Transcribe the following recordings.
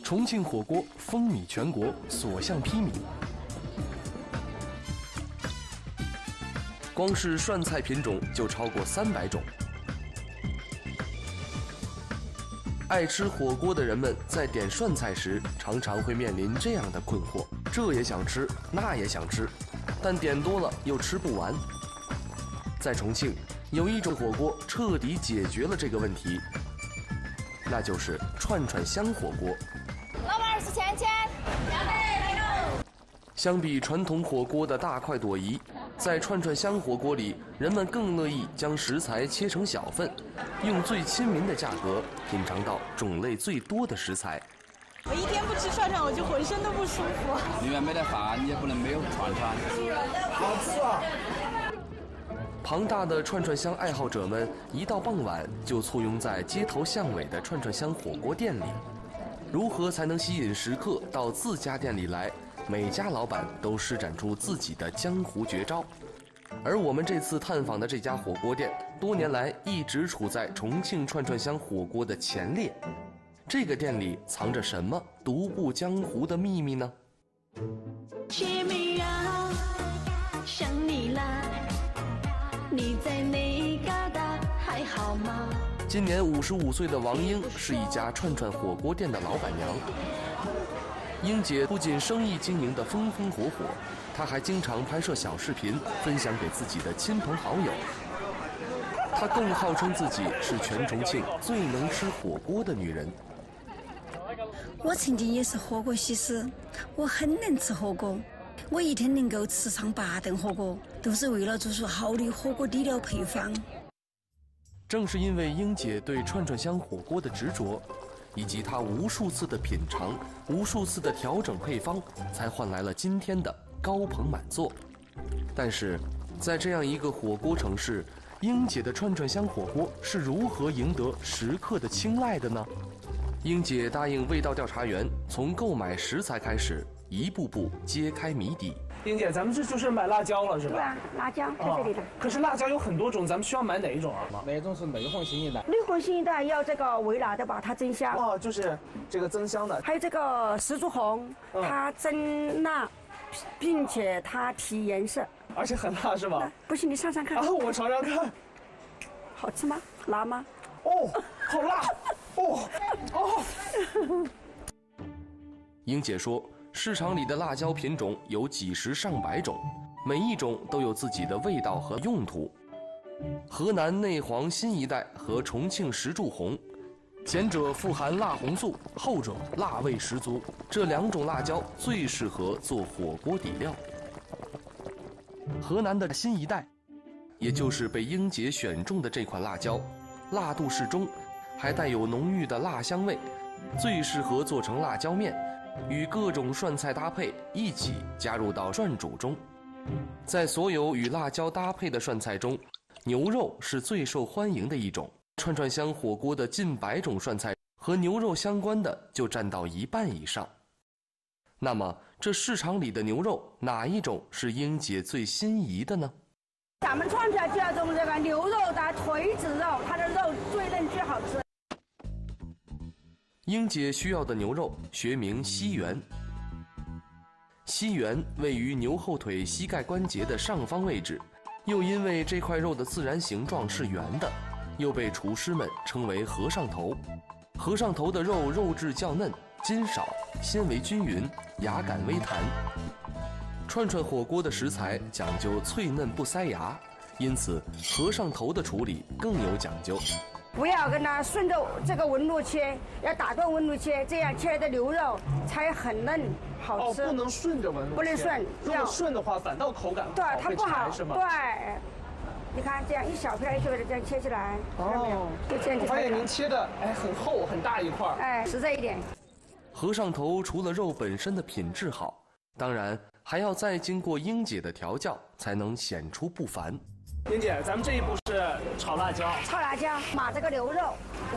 重庆火锅风靡全国，所向披靡。光是涮菜品种就超过300种。爱吃火锅的人们在点涮菜时，常常会面临这样的困惑：这也想吃，那也想吃，但点多了又吃不完。在重庆，有一种火锅彻底解决了这个问题，那就是串串香火锅。 老板20钱钱， 相比传统火锅的大快朵颐，在串串香火锅里，人们更乐意将食材切成小份，用最亲民的价格品尝到种类最多的食材。 我一天不吃串串，我就浑身都不舒服。 里面没得饭，也不能没有串串。 好吃啊！ 庞大的串串香爱好者们一到傍晚就簇拥在街头巷尾的串串香火锅店里。如何才能吸引食客到自家店里来？每家老板都施展出自己的江湖绝招。而我们这次探访的这家火锅店，多年来一直处在重庆串串香火锅的前列。这个店里藏着什么独步江湖的秘密呢？ 姐妹啊，想你啦，你在哪嘎达还好吗？ 今年55岁的王英是一家串串火锅店的老板娘。英姐不仅生意经营得风风火火，她还经常拍摄小视频分享给自己的亲朋好友。她更号称自己是全重庆最能吃火锅的女人。 我曾经也是火锅西施，我很能吃火锅，我一天能够吃上8顿火锅，都是为了做出好的火锅底料配方。 正是因为英姐对串串香火锅的执着，以及她无数次的品尝、无数次的调整配方，才换来了今天的高朋满座。但是，在这样一个火锅城市，英姐的串串香火锅是如何赢得食客的青睐的呢？英姐答应味道调查员，从购买食材开始，一步步揭开谜底。 英姐，咱们这就是买辣椒了，是吧？ 对啊，辣椒在这里的。 可是辣椒有很多种，咱们需要买哪一种啊？ 哪种是内红心一带？ 内红心一带要这个微辣的把它增香。 哦，就是这个增香的。 还有这个石竹红，它增辣，并且它提颜色。 而且很辣是吧？ 不信你尝尝看。 啊，我尝尝看。 好吃吗？辣吗？ 哦，好辣！哦。 英姐说，市场里的辣椒品种有几十上百种，每一种都有自己的味道和用途。河南内黄新一代和重庆石柱红，前者富含辣红素，后者辣味十足。这2种辣椒最适合做火锅底料。河南的新一代，也就是被英姐选中的这款辣椒，辣度适中，还带有浓郁的辣香味，最适合做成辣椒面，与各种涮菜搭配一起加入到涮煮中。在所有与辣椒搭配的涮菜中，牛肉是最受欢迎的一种。串串香火锅的近100种涮菜和牛肉相关的就占到1半以上。那么这市场里的牛肉哪一种是英姐最心仪的呢？ 咱们串串就要用这个牛肉的腿子肉，它的肉最嫩最好吃。 英姐需要的牛肉学名西缘，西缘位于牛后腿膝盖关节的上方位置，又因为这块肉的自然形状是圆的，又被厨师们称为和尚头。和尚头的肉质较嫩，筋少，纤维均匀，牙感微弹。串串火锅的食材讲究脆嫩不塞牙，因此和尚头的处理更有讲究。 不要跟它顺着这个纹路切，要打断纹路切，这样切的牛肉才很嫩好吃。 哦，不能顺着纹路切， 不能顺， 如果顺的话，反倒口感对它不好， 是吗？ 对。你看这样一小片一小片的这样切起来，哦，就这样。 我发现您切的很厚很大一块， 实在一点。 和尚头除了肉本身的品质好，当然还要再经过英姐的调教，才能显出不凡。 英姐，咱们这一步是炒辣椒。 炒辣椒，码这个牛肉，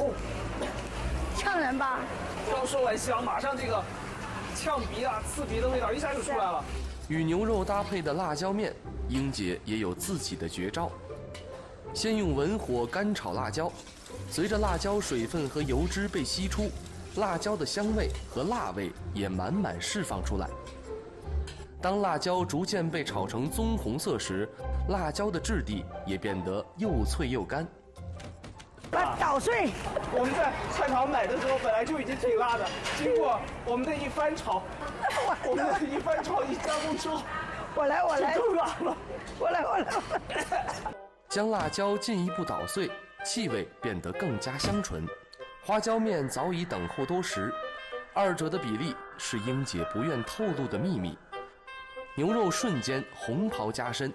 呛人吧？ 刚说完香，马上这个呛鼻啊、刺鼻的味道一下就出来了。 与牛肉搭配的辣椒面，英姐也有自己的绝招。先用文火干炒辣椒，随着辣椒水分和油脂被吸出， 辣椒的香味和辣味也满满释放出来。当辣椒逐渐被炒成棕红色时，辣椒的质地也变得又脆又干。 把捣碎。 我们在菜场买的时候本来就已经挺辣的，经过我们的一番炒，一加工之后， 我来， 就更辣了。 我来。 将辣椒进一步捣碎，气味变得更加香醇。花椒面早已等候多时，二者的比例是英姐不愿透露的秘密。牛肉瞬间红袍加身。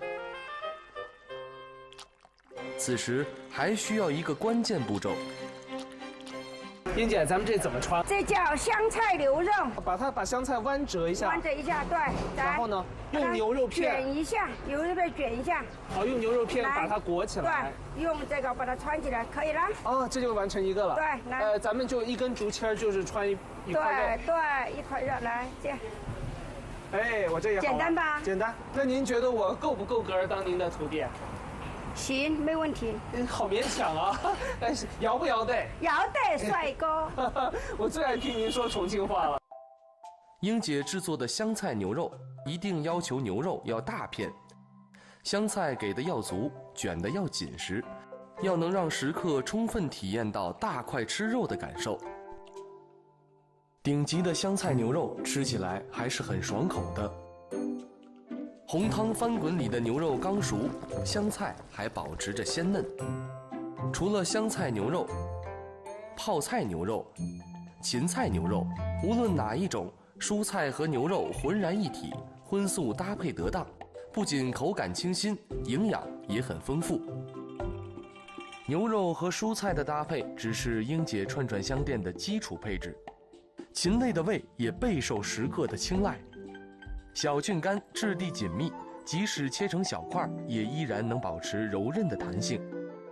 此时还需要一个关键步骤。 英姐，咱们这怎么穿？ 这叫香菜牛肉。 把香菜弯折一下。 弯折一下，对。 然后呢，用牛肉片卷一下，牛肉片卷一下。 好，用牛肉片把它裹起来。 对，用这个把它穿起来，可以了。 哦，这就完成一个了。 对，来。 咱们就一根竹签，就是穿一块肉。 对，一块肉，来这样。 哎，我这也好。 简单吧？ 简单。那您觉得我够不够格当您的徒弟？ 行，没问题。 好勉强啊，但是摇不摇得？ 摇得，帅哥。 我最爱听您说重庆话了。 英姐制作的香菜牛肉一定要求牛肉要大片，香菜给的要足，卷的要紧实，要能让食客充分体验到大块吃肉的感受。顶级的香菜牛肉吃起来还是很爽口的。红汤翻滚里的牛肉刚熟，香菜还保持着鲜嫩。除了香菜牛肉、泡菜牛肉、芹菜牛肉，无论哪一种，蔬菜和牛肉浑然一体，荤素搭配得当，不仅口感清新，营养也很丰富。牛肉和蔬菜的搭配只是英姐串串香店的基础配置，禽类的胃也备受食客的青睐。小菌干质地紧密，即使切成小块，也依然能保持柔韧的弹性。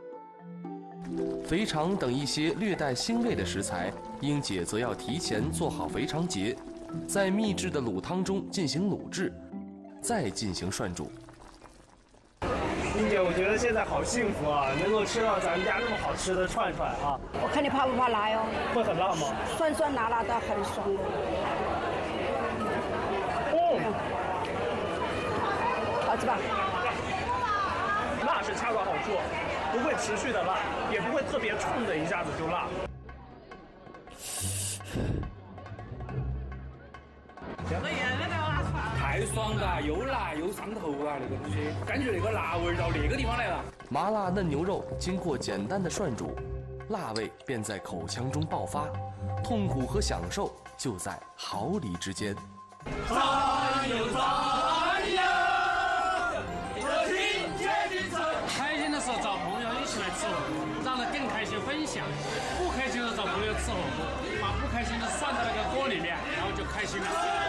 肥肠等一些略带腥味的食材，英姐则要提前做好肥肠节，在秘制的卤汤中进行卤制，再进行涮煮。 英姐，我觉得现在好幸福啊，能够吃到咱们家那么好吃的串串啊！ 我看你怕不怕辣哟？ 会很辣吗？ 酸酸辣辣的，很爽的。好吃吧？ 辣是恰到好处，不会持续的辣，也不会特别冲的一下子就辣。 太爽了，又辣又上头啊！那个东西，感觉那个辣味到那个地方来了。 麻辣嫩牛肉经过简单的涮煮，辣味便在口腔中爆发，痛苦和享受就在毫厘之间。 赞又赞呀！开心的时候找朋友一起来吃火锅，让人更开心分享；不开心的时候找朋友吃火锅，把不开心的涮到那个锅里面，然后就开心了。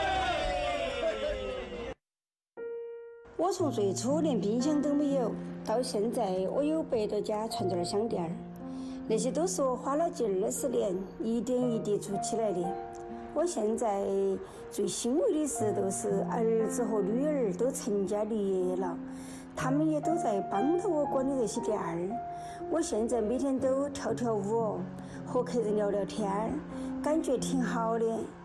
我从最初连冰箱都没有，到现在我有100多家串串香店儿，那些都是我花了近20年一点一滴做起来的。我现在最欣慰的是，都是儿子和女儿都成家立业了，他们也都在帮着我管理这些店儿。我现在每天都跳跳舞，和客人聊聊天，感觉挺好的。